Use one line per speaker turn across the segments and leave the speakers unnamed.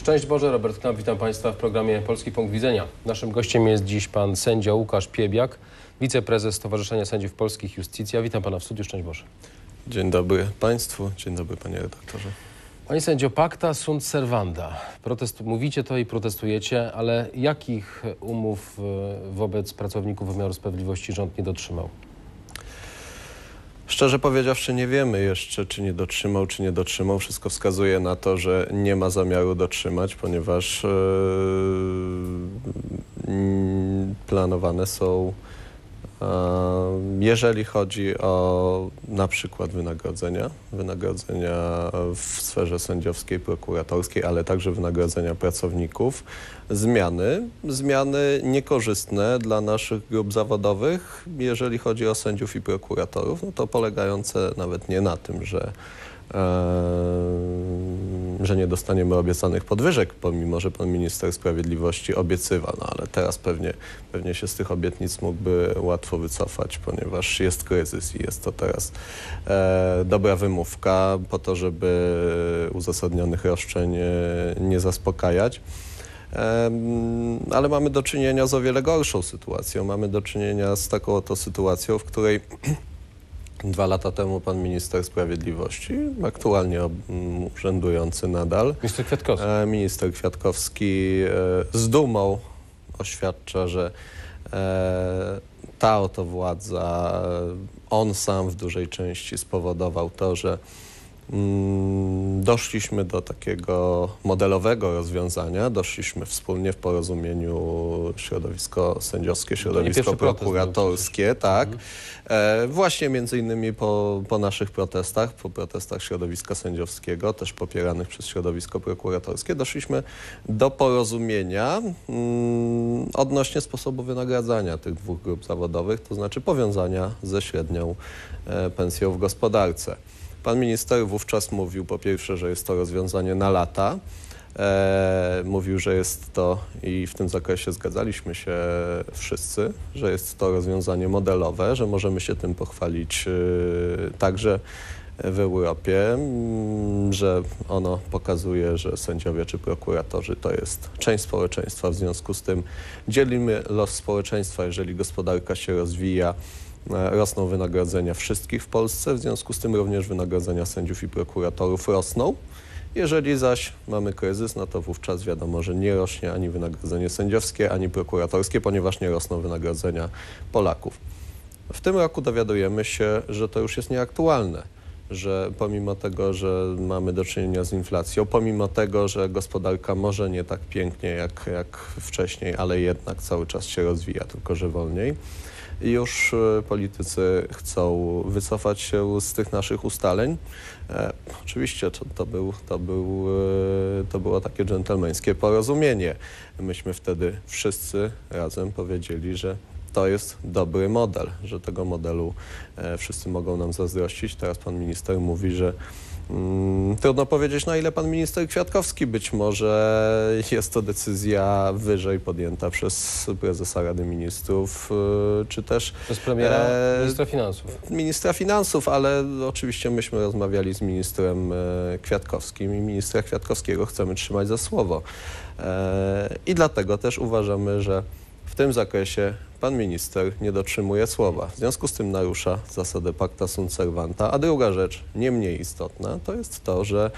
Szczęść Boże, Robert Knap, witam Państwa w programie Polski Punkt Widzenia. Naszym gościem jest dziś pan sędzia Łukasz Piebiak, wiceprezes Stowarzyszenia Sędziów Polskich Iustitia. Witam pana w studiu, szczęść Boże.
Dzień dobry Państwu, dzień dobry Panie redaktorze.
Panie sędzio, pacta sunt servanda. Mówicie to i protestujecie, ale jakich umów wobec pracowników wymiaru sprawiedliwości rząd nie dotrzymał?
Szczerze powiedziawszy, nie wiemy jeszcze, czy nie dotrzymał, czy nie dotrzymał. Wszystko wskazuje na to, że nie ma zamiaru dotrzymać, ponieważ planowane są, jeżeli chodzi o na przykład wynagrodzenia w sferze sędziowskiej, prokuratorskiej, ale także wynagrodzenia pracowników, zmiany niekorzystne dla naszych grup zawodowych, jeżeli chodzi o sędziów i prokuratorów, no to polegające nawet nie na tym, że nie dostaniemy obiecanych podwyżek, pomimo że pan minister sprawiedliwości obiecywał, no ale teraz pewnie się z tych obietnic mógłby łatwo wycofać, ponieważ jest kryzys i jest to teraz dobra wymówka po to, żeby uzasadnionych roszczeń nie zaspokajać. Ale mamy do czynienia z o wiele gorszą sytuacją. Mamy do czynienia z taką oto sytuacją, w której 2 lata temu pan minister sprawiedliwości, aktualnie urzędujący nadal, minister Kwiatkowski z dumą oświadcza, że ta oto władza, on sam w dużej części spowodował to, że doszliśmy do takiego modelowego rozwiązania, doszliśmy wspólnie w porozumieniu środowisko sędziowskie, środowisko prokuratorskie, tak. Właśnie między innymi po naszych protestach, po protestach środowiska sędziowskiego, też popieranych przez środowisko prokuratorskie, doszliśmy do porozumienia odnośnie sposobu wynagradzania tych dwóch grup zawodowych, to znaczy powiązania ze średnią pensją w gospodarce. Pan minister wówczas mówił po pierwsze, że jest to rozwiązanie na lata. Mówił, że jest to, i w tym zakresie zgadzaliśmy się wszyscy, że jest to rozwiązanie modelowe, że możemy się tym pochwalić także w Europie, że ono pokazuje, że sędziowie czy prokuratorzy to jest część społeczeństwa, w związku z tym dzielimy los społeczeństwa, jeżeli gospodarka się rozwija, rosną wynagrodzenia wszystkich w Polsce, w związku z tym również wynagrodzenia sędziów i prokuratorów rosną. Jeżeli zaś mamy kryzys, no to wówczas wiadomo, że nie rośnie ani wynagrodzenie sędziowskie, ani prokuratorskie, ponieważ nie rosną wynagrodzenia Polaków. W tym roku dowiadujemy się, że to już jest nieaktualne, że pomimo tego, że mamy do czynienia z inflacją, pomimo tego, że gospodarka może nie tak pięknie jak wcześniej, ale jednak cały czas się rozwija, tylko że wolniej, już politycy chcą wycofać się z tych naszych ustaleń. Oczywiście to było takie dżentelmeńskie porozumienie. Myśmy wtedy wszyscy razem powiedzieli, że to jest dobry model, że tego modelu wszyscy mogą nam zazdrościć. Teraz pan minister mówi, że trudno powiedzieć, na ile pan minister Kwiatkowski, być może jest to decyzja wyżej podjęta przez prezesa Rady Ministrów, czy też
przez premiera, ministra finansów.
Ministra finansów, ale oczywiście myśmy rozmawiali z ministrem Kwiatkowskim i ministra Kwiatkowskiego chcemy trzymać za słowo. I dlatego też uważamy, że w tym zakresie pan minister nie dotrzymuje słowa. W związku z tym narusza zasadę pacta sunt servanda. A druga rzecz, nie mniej istotna, to jest to, że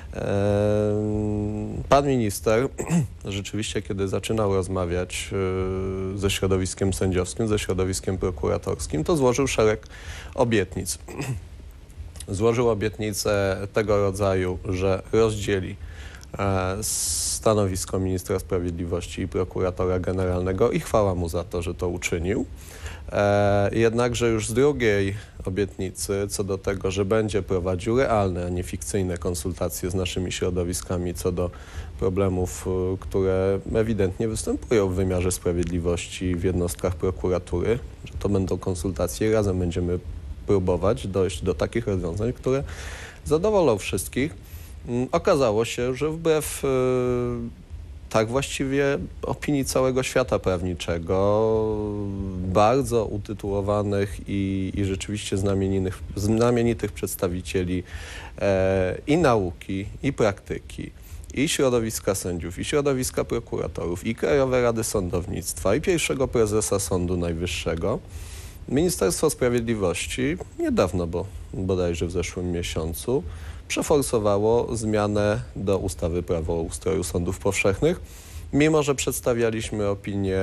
pan minister rzeczywiście, kiedy zaczynał rozmawiać ze środowiskiem sędziowskim, ze środowiskiem prokuratorskim, to złożył szereg obietnic. Złożył obietnicę tego rodzaju, że rozdzieli stanowisko ministra sprawiedliwości i prokuratora generalnego i chwała mu za to, że to uczynił. Jednakże już z drugiej obietnicy co do tego, że będzie prowadził realne, a nie fikcyjne konsultacje z naszymi środowiskami co do problemów, które ewidentnie występują w wymiarze sprawiedliwości w jednostkach prokuratury, że to będą konsultacje i razem będziemy próbować dojść do takich rozwiązań, które zadowolą wszystkich. Okazało się, że wbrew tak właściwie opinii całego świata prawniczego, bardzo utytułowanych i rzeczywiście znamienitych przedstawicieli i nauki, i praktyki, i środowiska sędziów, i środowiska prokuratorów, i Krajowej Rady Sądownictwa, i pierwszego prezesa Sądu Najwyższego, Ministerstwo Sprawiedliwości niedawno, bo bodajże w zeszłym miesiącu, przeforsowało zmianę do ustawy Prawo o ustroju sądów powszechnych, mimo że przedstawialiśmy opinię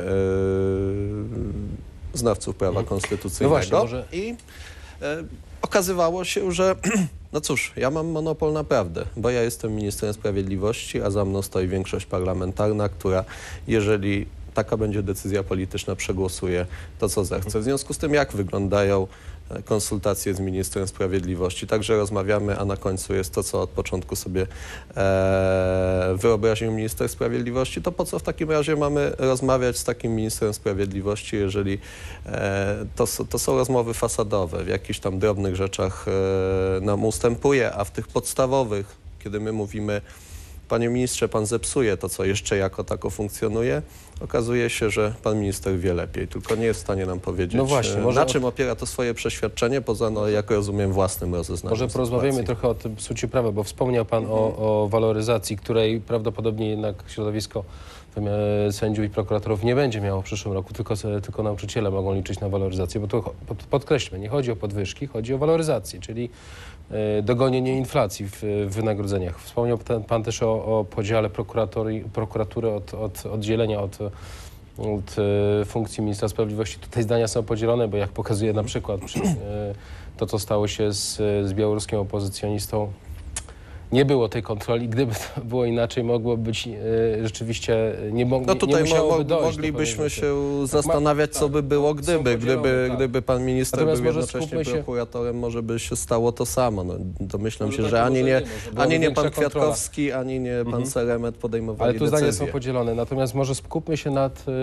znawców prawa konstytucyjnego.
No właśnie, może...
I okazywało się, że no cóż, ja mam monopol na prawdę, bo ja jestem ministrem sprawiedliwości, a za mną stoi większość parlamentarna, która jeżeli taka będzie decyzja polityczna, przegłosuje to, co zechce. W związku z tym, jak wyglądają konsultacje z ministrem sprawiedliwości. Także rozmawiamy, a na końcu jest to, co od początku sobie wyobraził minister sprawiedliwości. To po co w takim razie mamy rozmawiać z takim ministrem sprawiedliwości, jeżeli to są rozmowy fasadowe, w jakichś tam drobnych rzeczach nam ustępuje, a w tych podstawowych, kiedy my mówimy: panie ministrze, pan zepsuje to, co jeszcze jako tako funkcjonuje, okazuje się, że pan minister wie lepiej, tylko nie jest w stanie nam powiedzieć,
no właśnie,
na czym opiera to swoje przeświadczenie, poza, no, jak rozumiem, własnym rozeznaniem.
Może porozmawiamy
sytuacji.
trochę o tym psuciu prawa, bo wspomniał pan o waloryzacji, której prawdopodobnie jednak środowisko sędziów i prokuratorów nie będzie miało w przyszłym roku, tylko nauczyciele mogą liczyć na waloryzację, bo to podkreślmy, nie chodzi o podwyżki, chodzi o waloryzację, czyli dogonienie inflacji w wynagrodzeniach. Wspomniał pan też o podziale prokuratury od oddzielenia od funkcji ministra sprawiedliwości. Tutaj zdania są podzielone, bo jak pokazuje na przykład to, co stało się z białoruskim opozycjonistą, nie było tej kontroli. Gdyby to było inaczej, mogło być rzeczywiście, nie musiałoby dojść.
Moglibyśmy się zastanawiać, co by było, gdyby pan minister był jednocześnie prokuratorem, może by się stało to samo. No, domyślam się, że ani nie pan Kwiatkowski, ani nie pan Seremet podejmowali decyzje.
Ale tu zdania są podzielone. Natomiast może skupmy się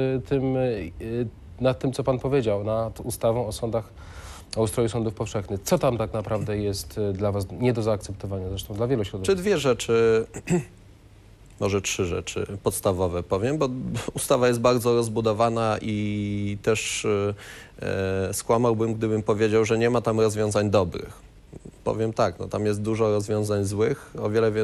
nad tym, co pan powiedział, nad ustawą o sądach, o ustroju sądów powszechnych. Co tam tak naprawdę jest dla was nie do zaakceptowania, zresztą dla wielu środowisk?
Czy dwie rzeczy, może trzy rzeczy podstawowe powiem, bo ustawa jest bardzo rozbudowana i też skłamałbym, gdybym powiedział, że nie ma tam rozwiązań dobrych. Powiem tak, no tam jest dużo rozwiązań złych,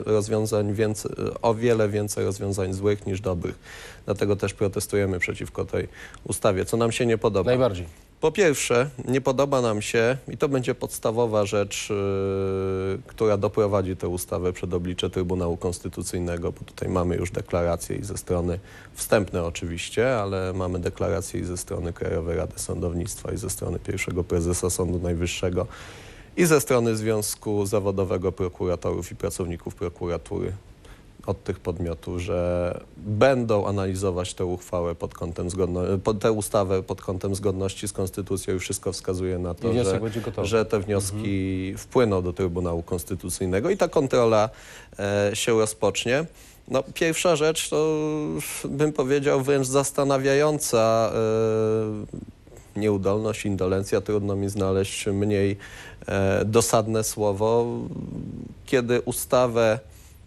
o wiele więcej rozwiązań złych niż dobrych. Dlatego też protestujemy przeciwko tej ustawie. Co nam się nie podoba?
Najbardziej.
Po pierwsze, nie podoba nam się, i to będzie podstawowa rzecz, która doprowadzi tę ustawę przed oblicze Trybunału Konstytucyjnego, bo tutaj mamy już deklaracje i ze strony, wstępne oczywiście, ale mamy deklaracje i ze strony Krajowej Rady Sądownictwa, i ze strony pierwszego prezesa Sądu Najwyższego, i ze strony Związku Zawodowego Prokuratorów i Pracowników Prokuratury, od tych podmiotów, że będą analizować tę uchwałę tę ustawę pod kątem zgodności z konstytucją, i wszystko wskazuje na to, że te wnioski wpłyną do Trybunału Konstytucyjnego i ta kontrola się rozpocznie. No, pierwsza rzecz to, bym powiedział, wręcz zastanawiająca nieudolność, indolencja, trudno mi znaleźć mniej dosadne słowo, kiedy ustawę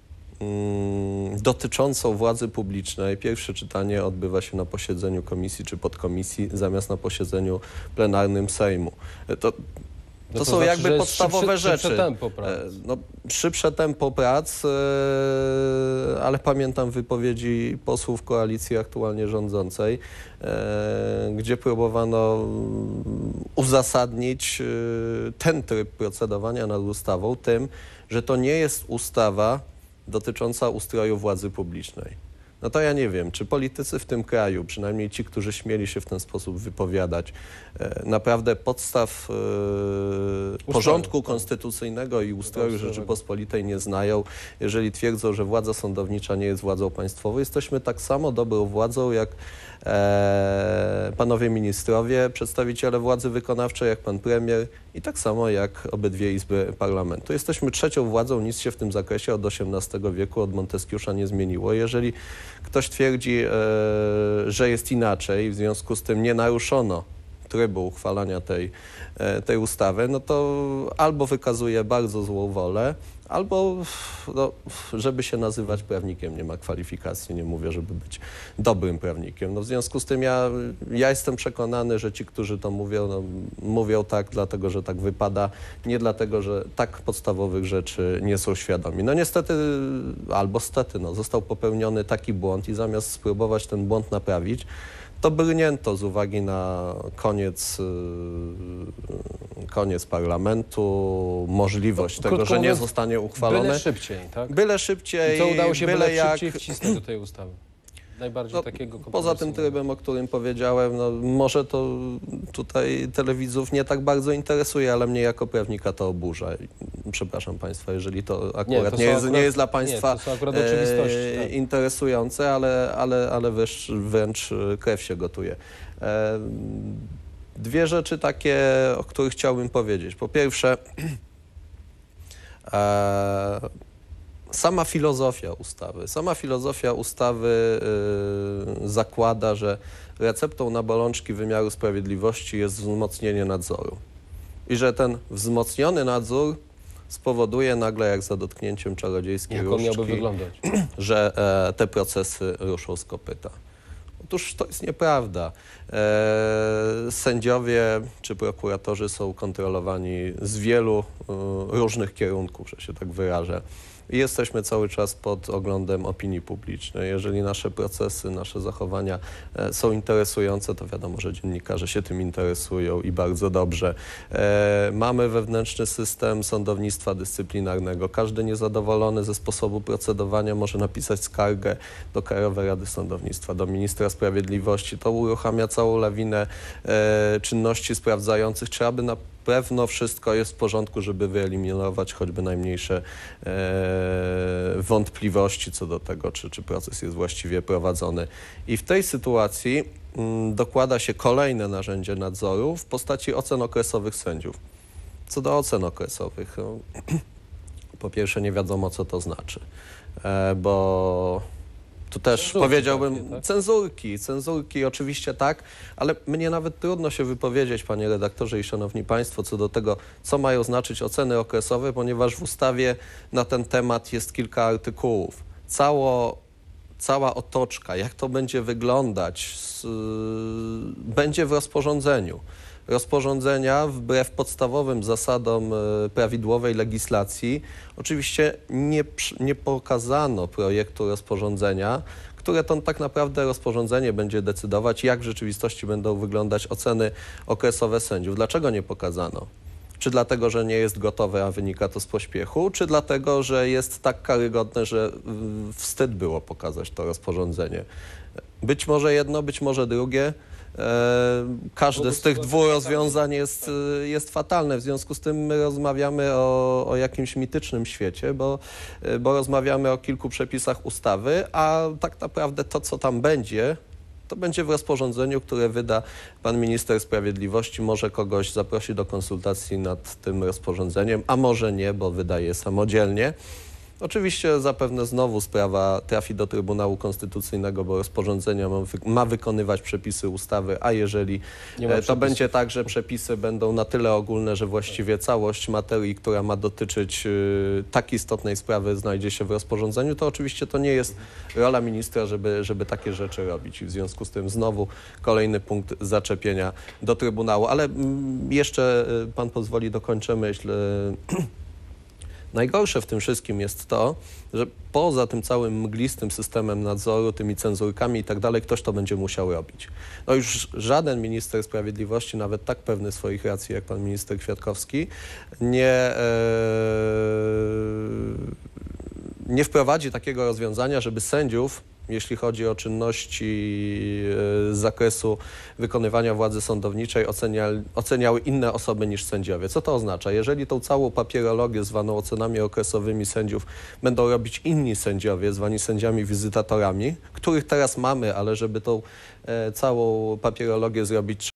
dotyczącą władzy publicznej, pierwsze czytanie odbywa się na posiedzeniu komisji czy podkomisji, zamiast na posiedzeniu plenarnym Sejmu. To są jakby podstawowe rzeczy.
Szybsze tempo prac.
Szybsze tempo prac, ale pamiętam wypowiedzi posłów koalicji aktualnie rządzącej, gdzie próbowano uzasadnić ten tryb procedowania nad ustawą tym, że to nie jest ustawa dotycząca ustroju władzy publicznej. No to ja nie wiem, czy politycy w tym kraju, przynajmniej ci, którzy śmieli się w ten sposób wypowiadać, naprawdę podstaw porządku konstytucyjnego i ustroju Rzeczypospolitej nie znają, jeżeli twierdzą, że władza sądownicza nie jest władzą państwową. Jesteśmy tak samo dobrą władzą, jak panowie ministrowie, przedstawiciele władzy wykonawczej, jak pan premier, i tak samo jak obydwie izby parlamentu. Jesteśmy trzecią władzą, nic się w tym zakresie od XVIII wieku, od Monteskiusza nie zmieniło. Jeżeli ktoś twierdzi, że jest inaczej, w związku z tym nie naruszono trybu uchwalania tej ustawy, no to albo wykazuje bardzo złą wolę, albo, no, żeby się nazywać prawnikiem, nie ma kwalifikacji, nie mówię, żeby być dobrym prawnikiem. No, w związku z tym ja jestem przekonany, że ci, którzy to mówią, no, mówią tak dlatego, że tak wypada, nie dlatego, że tak podstawowych rzeczy nie są świadomi. No niestety, albo stety, no, został popełniony taki błąd i zamiast spróbować ten błąd naprawić, to brnięto z uwagi na koniec parlamentu, możliwość tego, że nie zostanie uchwalone.
Byle szybciej, tak?
Byle szybciej,
I co udało się
byle jak...
szybciej wcisnąć do tej ustawy? Najbardziej
No,
takiego
poza tym trybem, o którym powiedziałem, no, może to tutaj telewidzów nie tak bardzo interesuje, ale mnie jako prawnika to oburza. Przepraszam Państwa, jeżeli to akurat nie jest dla Państwa interesujące, ale wręcz krew się gotuje. Dwie rzeczy takie, o których chciałbym powiedzieć. Po pierwsze, sama filozofia ustawy zakłada, że receptą na bolączki wymiaru sprawiedliwości jest wzmocnienie nadzoru. I że ten wzmocniony nadzór spowoduje nagle, jak za dotknięciem czarodziejskiej różdżki,
miałby wyglądać?
Że te procesy ruszą z kopyta. Otóż to jest nieprawda. Sędziowie czy prokuratorzy są kontrolowani z wielu różnych kierunków, że się tak wyrażę. I jesteśmy cały czas pod oglądem opinii publicznej. Jeżeli nasze procesy, nasze zachowania są interesujące, to wiadomo, że dziennikarze się tym interesują i bardzo dobrze. Mamy wewnętrzny system sądownictwa dyscyplinarnego. Każdy niezadowolony ze sposobu procedowania może napisać skargę do Krajowej Rady Sądownictwa, do ministra sprawiedliwości. To uruchamia całą lawinę czynności sprawdzających. Trzeba by na pewno wszystko jest w porządku, żeby wyeliminować choćby najmniejsze wątpliwości co do tego, czy proces jest właściwie prowadzony. I w tej sytuacji dokłada się kolejne narzędzie nadzoru w postaci ocen okresowych sędziów. Co do ocen okresowych, po pierwsze nie wiadomo, co to znaczy, bo tu też powiedziałbym takie, tak? Cenzurki oczywiście tak, ale mnie nawet trudno się wypowiedzieć, panie redaktorze i szanowni państwo, co do tego, co mają znaczyć oceny okresowe, ponieważ w ustawie na ten temat jest kilka artykułów. Cała otoczka, jak to będzie wyglądać, będzie w rozporządzeniu. Rozporządzenia, wbrew podstawowym zasadom prawidłowej legislacji, oczywiście nie pokazano projektu rozporządzenia, które to tak naprawdę rozporządzenie będzie decydować, jak w rzeczywistości będą wyglądać oceny okresowe sędziów. Dlaczego nie pokazano? Czy dlatego, że nie jest gotowe, a wynika to z pośpiechu, czy dlatego, że jest tak karygodne, że wstyd było pokazać to rozporządzenie? Być może jedno, być może drugie. Każde z tych dwóch rozwiązań jest fatalne. W związku z tym my rozmawiamy o jakimś mitycznym świecie, bo rozmawiamy o kilku przepisach ustawy, a tak naprawdę to, co tam będzie, to będzie w rozporządzeniu, które wyda pan minister sprawiedliwości. Może kogoś zaprosi do konsultacji nad tym rozporządzeniem, a może nie, bo wydaje samodzielnie. Oczywiście zapewne znowu sprawa trafi do Trybunału Konstytucyjnego, bo rozporządzenie ma wykonywać przepisy ustawy, a jeżeli to będzie tak, że przepisy będą na tyle ogólne, że właściwie całość materii, która ma dotyczyć tak istotnej sprawy, znajdzie się w rozporządzeniu, to oczywiście to nie jest rola ministra, żeby takie rzeczy robić. I w związku z tym znowu kolejny punkt zaczepienia do Trybunału. Ale jeszcze pan pozwoli, dokończę myśl. Najgorsze w tym wszystkim jest to, że poza tym całym mglistym systemem nadzoru, tymi cenzurkami i tak dalej, ktoś to będzie musiał robić. No już żaden minister sprawiedliwości, nawet tak pewny swoich racji jak pan minister Kwiatkowski, nie wprowadzi takiego rozwiązania, żeby sędziów, jeśli chodzi o czynności z zakresu wykonywania władzy sądowniczej, oceniały inne osoby niż sędziowie. Co to oznacza? Jeżeli tą całą papierologię zwaną ocenami okresowymi sędziów będą robić inni sędziowie, zwani sędziami wizytatorami, których teraz mamy, ale żeby tą całą papierologię zrobić,